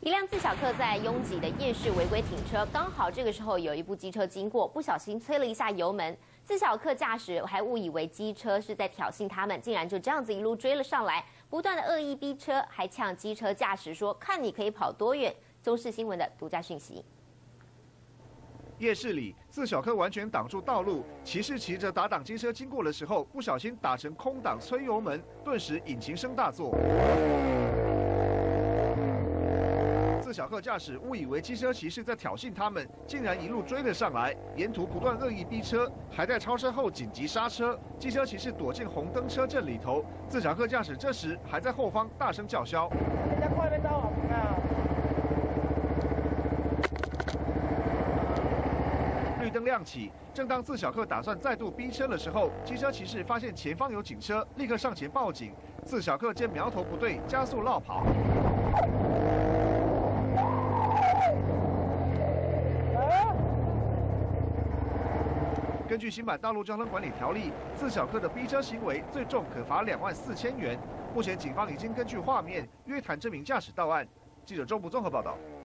一辆自小客在拥挤的夜市违规停车，刚好这个时候有一部机车经过，不小心催了一下油门。自小客驾驶还误以为机车是在挑衅他们，竟然就这样子一路追了上来，不断的恶意逼车，还呛机车驾驶说：“看你可以跑多远。”中视新闻的独家讯息。 夜市里，自小客完全挡住道路，骑士骑着打挡机车经过的时候，不小心打成空挡催油门，顿时引擎声大作。自小客驾驶误以为机车骑士在挑衅他们，竟然一路追了上来，沿途不断恶意逼车，还在超车后紧急刹车。机车骑士躲进红灯车阵里头，自小客驾驶这时还在后方大声叫嚣。绿灯亮起，正当自小客打算再度逼车的时候，机车骑士发现前方有警车，立刻上前报警。自小客见苗头不对，加速绕跑。根据新版道路交通管理条例，自小客的逼车行为最重可罚24000元。目前警方已经根据画面约谈这名驾驶到案。记者周博综合报道。